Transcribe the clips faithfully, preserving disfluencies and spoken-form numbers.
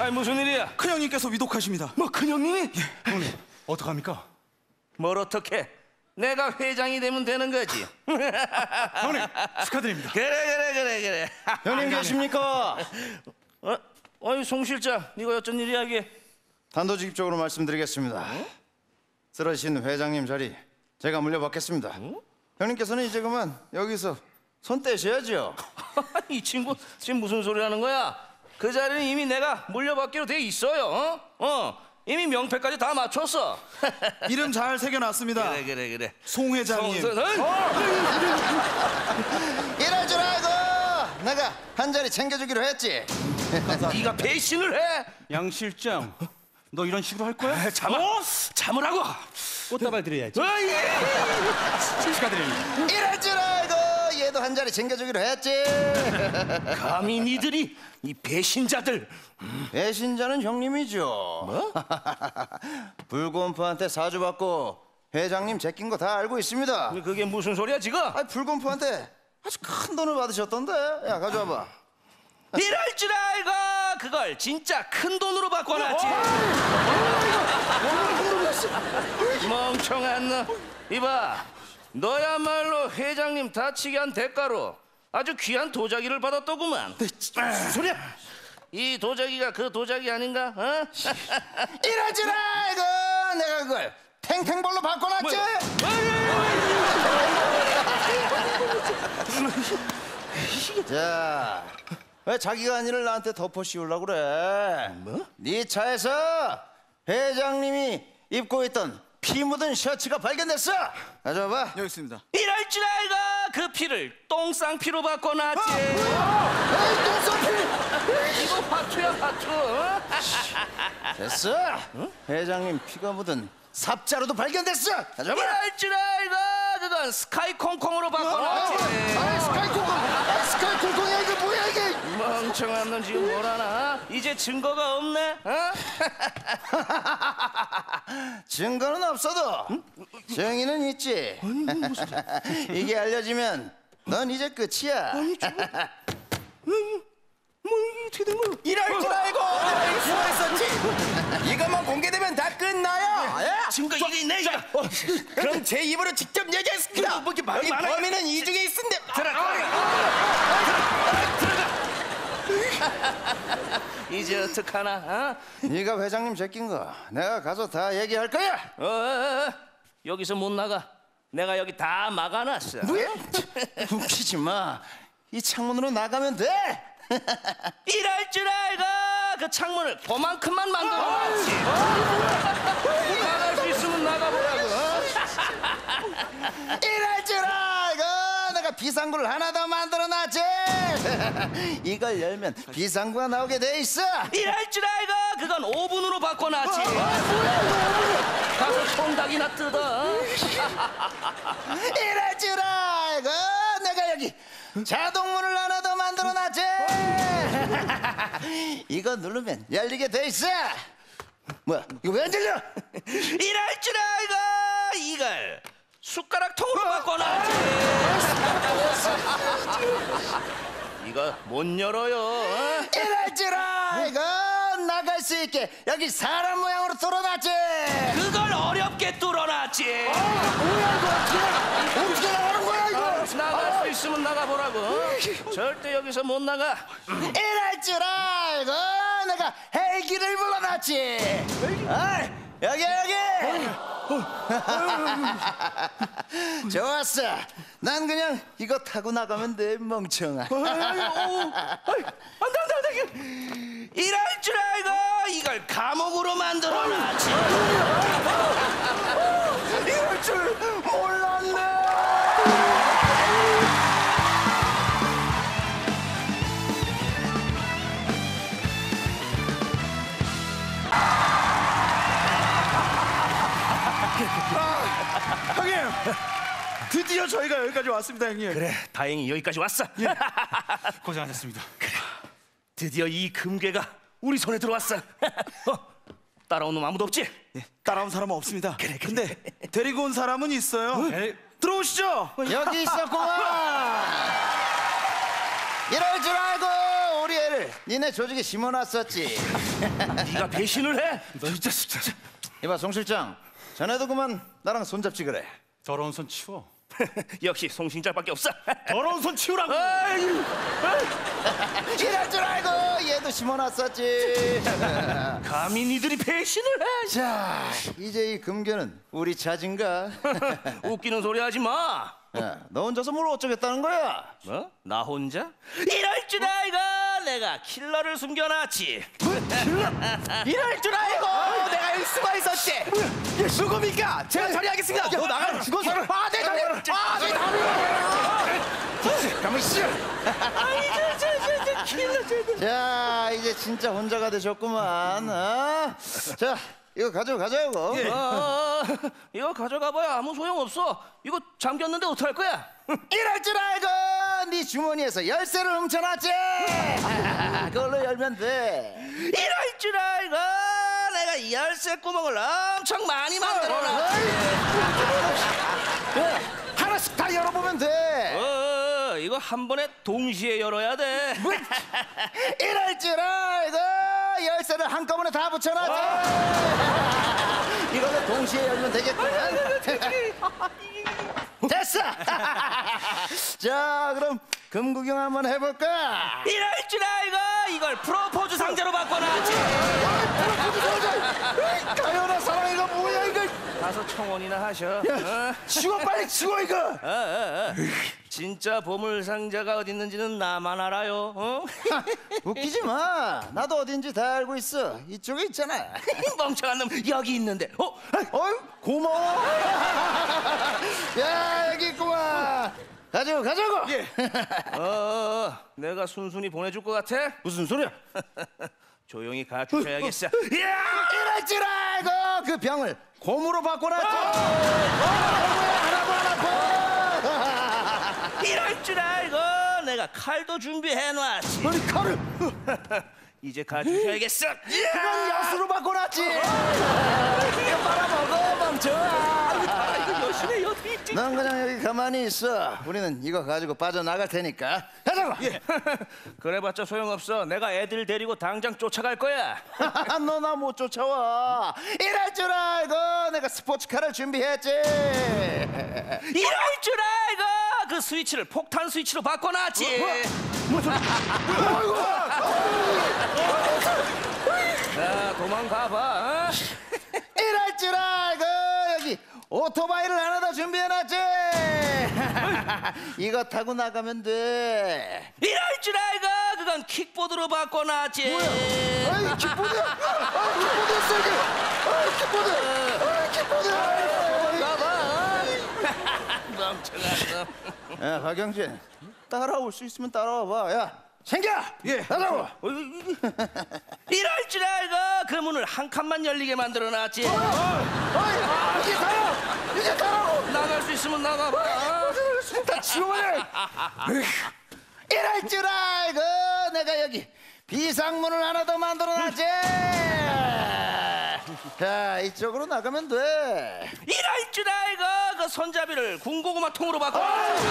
아이 무슨 일이야? 큰형님께서 위독하십니다. 뭐 큰형님이? 예. 형님 어떡합니까? 뭘 어떻게? 내가 회장이 되면 되는 거지. 형님 축하드립니다. 그래 그래 그래 그래. 형님 계십니까? 어? 어이 송 실장, 네가 어쩐 일이야 이게? 단도직입적으로 말씀드리겠습니다. 쓰러지신 회장님 자리 제가 물려받겠습니다. 형님께서는 이제 그만 여기서 손 떼셔야죠. 이 친구 지금 무슨 소리 하는 거야? 그 자리는 이미 내가 물려받기로 돼 있어요. 어? 어. 이미 명패까지 다 맞췄어. 이름 잘 새겨놨습니다. 그래 그래 그래. 송 회장님. 송, 송, 이럴 줄 알고 내가 한 자리 챙겨주기로 했지. 네가 배신을 해? 양 실장, 너 이런 식으로 할 거야? 참아. 참으라고. 꽃다발 드려야지. 어이. 축하드립니다. 이럴 줄 알고 얘도 한 자리 챙겨주기로 했지. 감히 니들이 이 배신자들. 배신자는 형님이죠. 뭐? 불곰프한테 사주받고 회장님 제낀 거 다 알고 있습니다. 그게 무슨 소리야 지금? 아, 불곰프한테 아주 큰 돈을 받으셨던데. 야, 가져와봐. 이럴 줄 알고 그걸 진짜 큰 돈으로 바꿔놨지. 멍청한 너. 이봐, 너야말로 회장님 다치게 한 대가로 아주 귀한 도자기를 받았더구만. 무슨 소리야? 이 도자기가 그 도자기 아닌가? 어? 이럴 줄 알고 내가 그걸 탱탱볼로 바꿔놨지. 자, 왜 자기가 한 일을 나한테 덮어 씌우려고 그래? 뭐? 네 차에서 회장님이 입고 있던 피 묻은 셔츠가 발견됐어. 가져와봐. 여기 있습니다. 이럴 줄 알고 그 피를 똥쌍피로 바꿔놨지. 에이, 똥쌍피. 이거 화투야 화투. 어? 됐어. 회장님 피가 묻은 삽자루도 발견됐어. 가져와봐. 이럴 줄 알고 그건 스카이콩콩으로 바꿔놨지. 아, 스카이콩콩. 아, 스카이콩콩이야. 이게 뭐야 이게? 멍청한 놈 지금 뭘 하나? 이제 증거가 없네? 어? 증거는 없어도 정의는 있지. 이게 알려지면 넌 이제 끝이야. 뭐 이게 어떻게 된 거야? 이럴 줄 알고 내가 수고했었지. 이것만 공개되면 다 끝나요. 예? 증거 이게 있네 이거. 그럼 제 입으로 직접 얘기했습니다. 뭐 이렇게 말이 여기 많아? 범인은 이 중에 있습니다. 이제 어떡하나? 어? 네가 회장님 제낀 거 내가 가서 다 얘기할 거야. 어, 어, 어. 여기서 못 나가. 내가 여기 다 막아놨어. 뭐야? 웃기지 마. 이 창문으로 나가면 돼. 이럴 줄 알고 그 창문을 그만큼만 만들어놨지. 나갈 수 있으면 나가보라고. 어? 이럴 줄 알고 내가 비상구를 하나 더 만들어놨지. 이걸 열면 비상구가 나오게 돼 있어. 이럴 줄 알고 그건 오븐으로 바꿔놨지. 가서 통닭이나 뜯어. 이럴 줄 알고 내가 여기 자동문을 하나 더 만들어놨지. 이거 누르면 열리게 돼 있어. 뭐야, 이거 왜 안 열려? 이럴 줄 알고 이걸 숟가락 통으로 바꿔놨지. 이거 못 열어요. 어? 이럴 줄 알고 나갈 수 있게 여기 사람 모양으로 뚫어놨지. 그걸 어렵게 뚫어놨지. 뭐야 이거 어떻게, 어떻게 나가는 거야 이거? 아, 나갈 수 있으면 나가보라고. 어? 절대 여기서 못 나가. 이럴 줄 알고 내가 헬기를 불러놨지. 어이, 여기 여기. 좋았어. 난 그냥 이거 타고 나가면 돼, 멍청아. 안돼 안돼 안돼. 이럴 줄 알고 이걸 감옥으로 만들어놨지. 이럴 줄 몰랐네. 형님, 드디어 저희가 여기까지 왔습니다, 형님. 그래, 다행히 여기까지 왔어. 고생하셨습니다. 드디어 이 금괴가 우리 손에 들어왔어. 어, 따라온 놈 아무도 없지? 예, 따라온 사람은 없습니다. 그래, 그래. 근데 데리고 온 사람은 있어요. 에이, 들어오시죠. 여기 있었구만. 이럴 줄 알고 우리 애를 니네 조직에 심어놨었지. 네가 배신을 해? 너 진짜 진짜 이봐 송 실장, 자네도 그만 나랑 손잡지 그래. 더러운 손 치워. 역시 송신자밖에 없어. 더러운 손 치우라고. 아이, 이럴 줄 알고 얘도 심어놨었지. 감히 니들이 배신을 해? 자, 이제 이 금괴는 우리 차진가? 웃기는 소리 하지 마. 야, 너 혼자서 뭘 어쩌겠다는 거야? 뭐? 나 혼자? 이럴 줄 알고 내가 킬러를 숨겨놨지. 이럴 줄 알고 내가 여기 숨어 있었지. 누굽니까? 제가 처리하겠습니다. 너 나가면 죽어서. 아, 내 다리. 아, 내 다리. 가만 있어. 자, 이제 진짜 혼자가 되셨구만. 어? 자, 이거 가져가자고. 어, 어, 이거 가져가봐야 아무 소용없어. 이거 잠겼는데 어떡할 거야? 이럴 줄 알고 네 주머니에서 열쇠를 훔쳐놨지. 그걸로 열면 돼. 이럴 줄 알고 내가 열쇠 구멍을 엄청 많이 만들어놨. 야, 하나씩 다 열어보면 돼. 어, 이거 한 번에 동시에 열어야 돼. 뭐? 이럴 줄 알고 열쇠를 한꺼번에 다 붙여놨지. 이걸로 동시에 열면 되겠구만. 됐어. 자, 그럼 금 구경 한번 해볼까? 이럴 줄 알고 이걸 프로포즈 상자로 바꿔놨지. 가연아 사랑, 이거 뭐야 이거? 가서 청혼이나 하셔. 어? 치워, 빨리 치워 이거. 어, 어, 어. 진짜 보물 상자가 어디 있는지는 나만 알아요. 어? 웃기지 마. 나도 어딘지 다 알고 있어. 이쪽에 있잖아. 멍청한 놈 여기 있는데. 어? 어이, 고마워. 야, 여기 있구만. 가자고, 가자고. 예. 어, 어, 내가 순순히 보내줄 것 같아? 무슨 소리야? 조용히 가주셔야겠어. 이럴 줄 알고 그 병을 곰으로 바꿔놨죠. 하나도 안 아파. 이럴 줄 알고 내가 칼도 준비해놨지. 우리 칼을 이제 가주셔야겠어. 그건 여수로 바꿔놨지. 이거 빨아먹어, 멈춰. 이거 여신의 여기 있지. 넌 그냥 여기 가만히 있어. 우리는 이거 가지고 빠져나갈 테니까. 가자고. 그래봤자 소용없어. 내가 애들 데리고 당장 쫓아갈 거야. 너 나 못 쫓아와. 이럴 줄 알고 내가 스포츠카를 준비했지. 이럴 줄 알고 그 스위치를 폭탄 스위치로 바꿔놨지. 자, 도망가봐. 어? 이럴 줄 알고 여기 오토바이를 하나 더 준비해놨지. 이거 타고 나가면 돼. 이럴 줄 알고 그건 킥보드로 바꿔놨지. 아이, 킥보드야. 아, 킥보드였어 이게. 아, 킥보드. 아, 킥보드. 가봐. 멍청한 놈. 야, 박영진, 따라올 수 있으면 따라와봐. 야, 챙겨. 예, 가자고. 이럴 줄 알고 그 문을 한 칸만 열리게 만들어놨지. 어이, 아, 이게 다야. 이게 다라고. 나갈 수 있으면 나가봐. 다 치워버려. 이럴 줄 알고 내가 여기 비상문을 하나 더 만들어놨지. 자, 이쪽으로 나가면 돼. 이럴 줄 알고 그 손잡이를 군고구마 통으로 바꿔.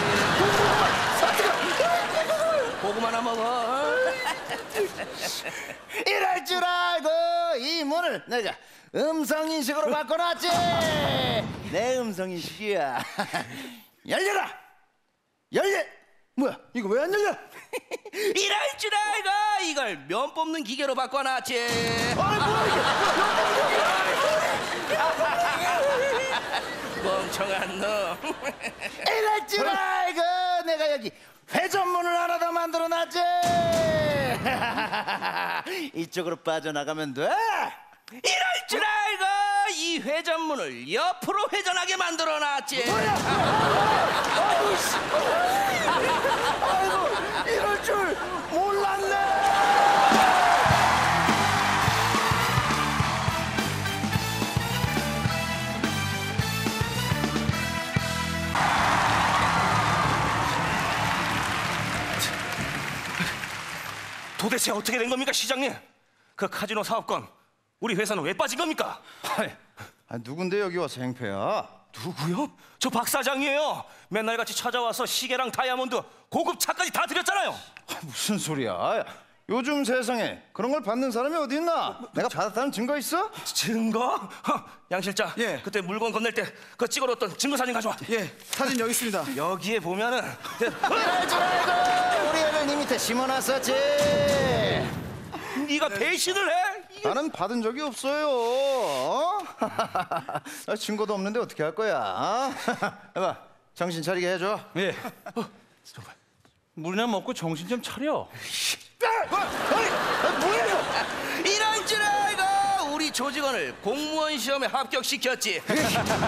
고구마나 먹어. 이럴 줄 알고 이 문을 내가 음성인식으로 바꿔놨지. 내 음성인식이야. 열려라. 열려. 뭐야, 이거 왜 안 열려? 이럴 줄 알고 이걸 면 뽑는 기계로 바꿔놨지. 아이, 뭐야 이게. 멍청한 놈. 이럴 줄 알고 내가 여기 회전문을 하나 더 만들어놨지. 이쪽으로 빠져나가면 돼. 이럴 줄 알고 이 회전문을 옆으로 회전하게 만들어놨지. 아이고, 이럴 줄 몰랐네. 도대체 어떻게 된 겁니까, 시장님? 그 카지노 사업권 우리 회사는 왜 빠진 겁니까? 아, 누군데 여기 와서 행패야? 누구요? 저 박 사장이에요. 맨날 같이 찾아와서 시계랑 다이아몬드, 고급 차까지 다 드렸잖아요. 아, 무슨 소리야? 요즘 세상에 그런 걸 받는 사람이 어디 있나? 내가 받았다는 증거 있어? 증거? 허, 양 실장. 예. 그때 물건 건넬 때 그 찍어놓았던 증거 사진 가져와. 예, 사진 여기 있습니다. 여기에 보면은 이럴 줄 알고 우리 애를 네 밑에 심어놨었지. 네가 배신을 해? 이게 나는 받은 적이 없어요. 어? 나 증거도 없는데 어떻게 할 거야? 어? 해봐, 정신 차리게 해줘. 예. 물이나 먹고 정신 좀 차려. 이런 줄 알고 우리 조직원을 공무원 시험에 합격시켰지. 그래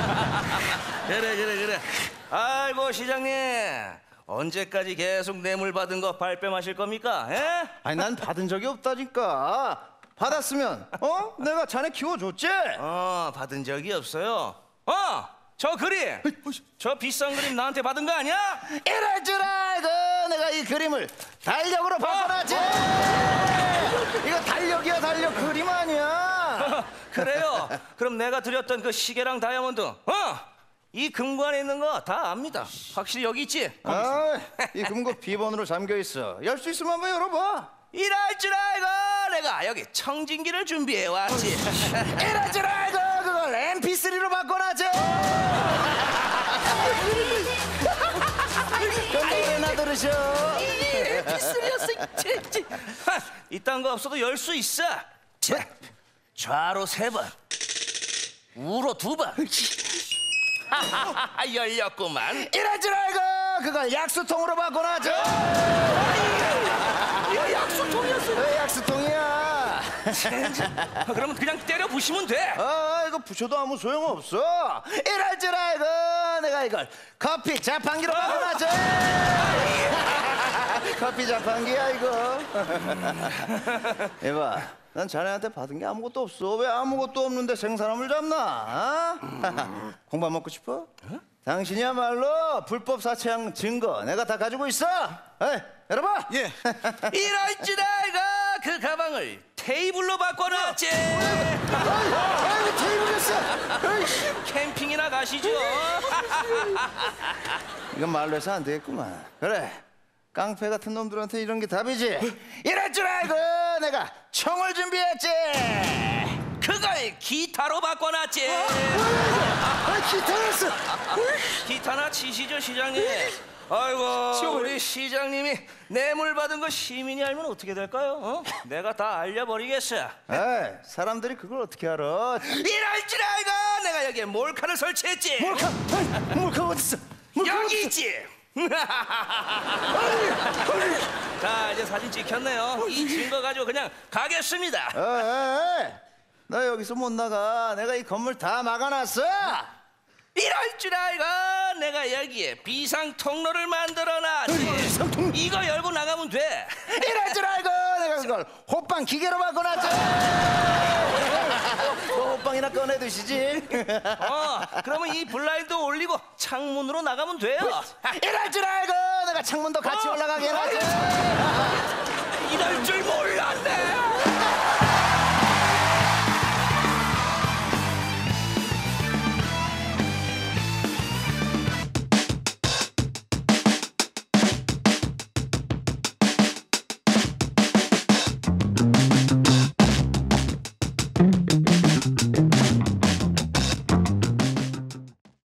그래 그래. 아이고 시장님, 언제까지 계속 뇌물 받은 거 발뺌하실 겁니까? 에? 아니 난 받은 적이 없다니까. 받았으면 어? 내가 자네 키워줬지. 어, 받은 적이 없어요. 어, 저 그림, 저 비싼 그림 나한테 받은 거 아니야? 이럴 줄 알고 내가 이 그림을 달력으로 바꿔놨지. 이거 달력이야 달력, 그림 아니야. 그래요. 그럼 내가 드렸던 그 시계랑 다이아몬드, 어, 이 금고 안에 있는 거 다 압니다. 확실히 여기 있지? 아, 이 금고 비번으로 잠겨 있어. 열 수 있으면 한번 열어봐. 이럴 줄 알고 내가 여기 청진기를 준비해 왔지. 이럴 줄 알고 그걸 엠피쓰리로 바꿔놨지. 그럼 노래나 들으셔. 엠피쓰리였어. 이딴 거 없어도 열 수 있어. 자, 좌로 세 번, 우로 두 번. 열렸구만. 이럴 줄 알고 그걸 약수통으로 바꿔놨죠. 이거 약수통이었어. 왜 약수통이야? 그러면 그냥 때려 부시면 돼. 아, 이거 부셔도 아무 소용없어. 이럴 줄 알고 내가 이걸 커피 자판기로 바꿔놨지. 커피 자판기야 이거. 이봐, 난 자네한테 받은 게 아무것도 없어. 왜 아무것도 없는데 생사람을 잡나? 어? 공밥 먹고 싶어? 당신이야말로 불법 사채한 증거 내가 다 가지고 있어. 에이, 열어봐. 예. 이럴 줄 알고 그 가방을 테이블로 바꿔놨지. 아이고 테이블이었어. 캠핑이나 가시죠. 이건 말로 해서 안 되겠구만. 그래, 깡패 같은 놈들한테 이런 게 답이지. 이럴 줄 알고 내가 총을 준비했지. 그걸 기타로 바꿔놨지. 아, 기타였어. 기타나 치시죠 시장님. 아이고 우리 시장님이 뇌물 받은 거 시민이 알면 어떻게 될까요? 어? 내가 다 알려버리겠어. 에이, 사람들이 그걸 어떻게 알아? 이럴 줄 알고 내가 여기에 몰카를 설치했지. 몰카, 아이, 몰카 어딨어? 몰카 여기 어딨어? 있지. 자 이제 사진 찍혔네요. 이 증거 가지고 그냥 가겠습니다. 에이, 에이, 너 여기서 못 나가. 내가 이 건물 다 막아놨어. 이럴 줄 알고 내가 여기에 비상 통로를 만들어놨지. 이거 열고 나가면 돼. 이럴 줄 알고 내가 그걸 호빵 기계로 바꿔놨지. 그 호빵이나 꺼내드시지. 어, 그러면 이 블라인드 올리고 창문으로 나가면 돼요. 이럴 줄 알고 내가 창문도 같이 어? 올라가게 해놨지. 이럴 줄 몰랐네.